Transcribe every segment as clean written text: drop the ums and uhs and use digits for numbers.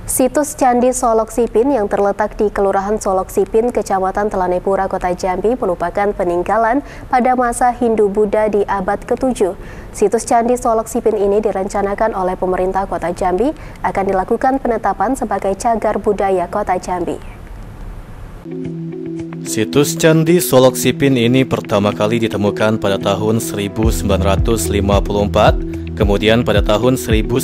Situs Candi Solok Sipin yang terletak di Kelurahan Solok Sipin, Kecamatan Telanepura, Kota Jambi merupakan peninggalan pada masa Hindu-Buddha di abad ke-7. Situs Candi Solok Sipin ini direncanakan oleh pemerintah Kota Jambi akan dilakukan penetapan sebagai cagar budaya Kota Jambi. Situs Candi Solok Sipin ini pertama kali ditemukan pada tahun 1954, kemudian pada tahun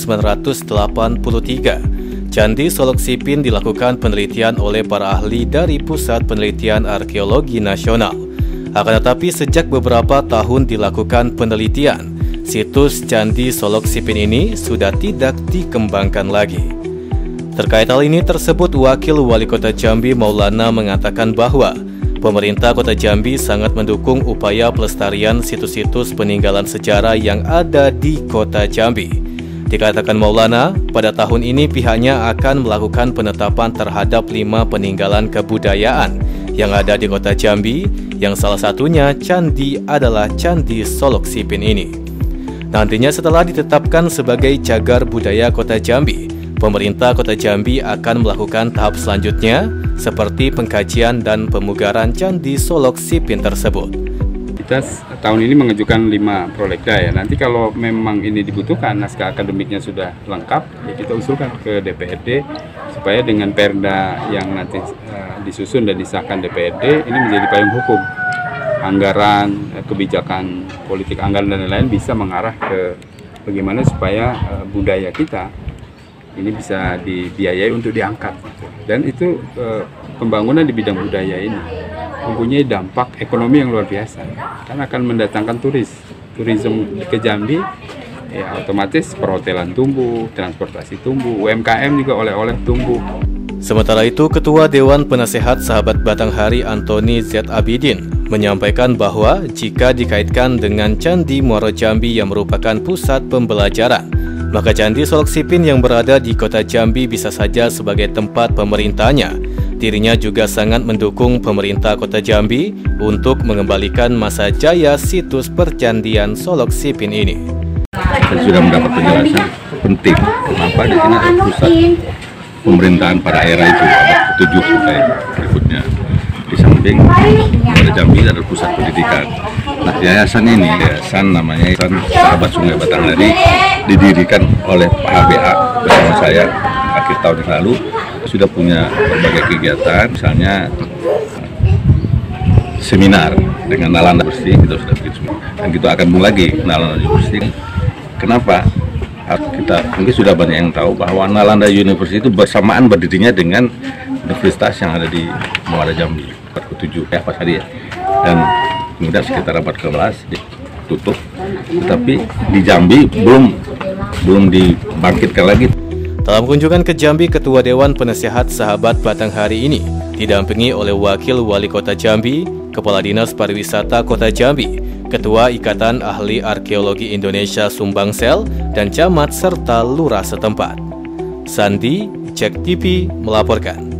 1983. Candi Solok Sipin dilakukan penelitian oleh para ahli dari Pusat Penelitian Arkeologi Nasional. Akan tetapi sejak beberapa tahun dilakukan penelitian, situs Candi Solok Sipin ini sudah tidak dikembangkan lagi. Terkait hal ini tersebut, Wakil Wali Kota Jambi Maulana mengatakan bahwa pemerintah Kota Jambi sangat mendukung upaya pelestarian situs-situs peninggalan sejarah yang ada di Kota Jambi. Dikatakan Maulana, pada tahun ini pihaknya akan melakukan penetapan terhadap 5 peninggalan kebudayaan yang ada di Kota Jambi, yang salah satunya candi adalah Candi Solok Sipin ini. Nantinya setelah ditetapkan sebagai cagar budaya Kota Jambi, pemerintah Kota Jambi akan melakukan tahap selanjutnya seperti pengkajian dan pemugaran Candi Solok Sipin tersebut. Kita tahun ini mengajukan 5 prolegda ya. Nanti kalau memang ini dibutuhkan, naskah akademiknya sudah lengkap, ya kita usulkan ke DPRD supaya dengan perda yang nanti disusun dan disahkan DPRD ini menjadi payung hukum. Anggaran, kebijakan politik anggaran dan lain-lain bisa mengarah ke bagaimana supaya budaya kita ini bisa dibiayai untuk diangkat. Dan itu pembangunan di bidang budaya ini mempunyai dampak ekonomi yang luar biasa, karena akan mendatangkan turisme ke Jambi, ya otomatis perhotelan tumbuh, transportasi tumbuh, UMKM juga oleh-oleh tumbuh. Sementara itu, Ketua Dewan Penasehat Sahabat Batanghari Antoni Z. Abidin menyampaikan bahwa jika dikaitkan dengan Candi Muaro Jambi yang merupakan pusat pembelajaran, maka Candi Solok Sipin yang berada di Kota Jambi bisa saja sebagai tempat pemerintahnya. Dirinya juga sangat mendukung pemerintah Kota Jambi untuk mengembalikan masa jaya situs percandian Solok Sipin ini. Saya sudah mendapat penjelasan penting kenapa di sini ada pusat pemerintahan pada era itu, abad ke-7 sampai berikutnya. Di samping Kota Jambi ada pusat pendidikan. Nah, yayasan ini, yayasan namanya Yayasan Sahabat Sungai Batanghari, didirikan oleh Pak HBA bersama saya akhir tahun yang lalu. Sudah punya berbagai kegiatan, misalnya seminar dengan Nalanda University, kita sudah bikin, dan kita akan mulai lagi Nalanda University. Kenapa? Kita mungkin sudah banyak yang tahu bahwa Nalanda University itu bersamaan berdirinya dengan universitas yang ada di Muara Jambi, abad ke-7, pas tadi ya. Dan kemudian sekitar abad ke-11 ditutup, tapi di Jambi belum dibangkitkan lagi. Dalam kunjungan ke Jambi, Ketua Dewan Penasehat Sahabat Batanghari ini didampingi oleh Wakil Wali Kota Jambi, Kepala Dinas Pariwisata Kota Jambi, Ketua Ikatan Ahli Arkeologi Indonesia Sumbangsel, dan camat serta lurah setempat. Sandi, Cek TV melaporkan.